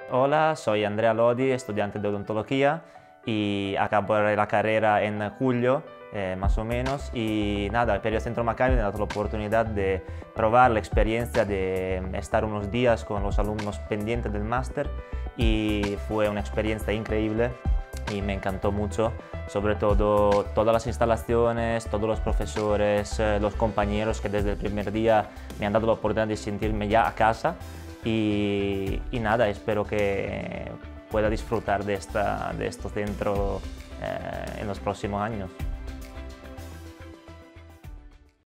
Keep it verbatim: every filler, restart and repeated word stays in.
Hola, soy Andrea Lodi, estudiante de odontología y acabo la carrera en julio, eh, más o menos. Y nada, per el Centro Maccabi me ha dado la oportunidad de probar la experiencia de estar unos días con los alumnos pendientes del máster y fue una experiencia increíble y me encantó mucho, sobre todo todas las instalaciones, todos los profesores, eh, los compañeros que desde el primer día me han dado la oportunidad de sentirme ya a casa. Y, y nada, espero que pueda disfrutar de, esta, de este centro eh, en los próximos años.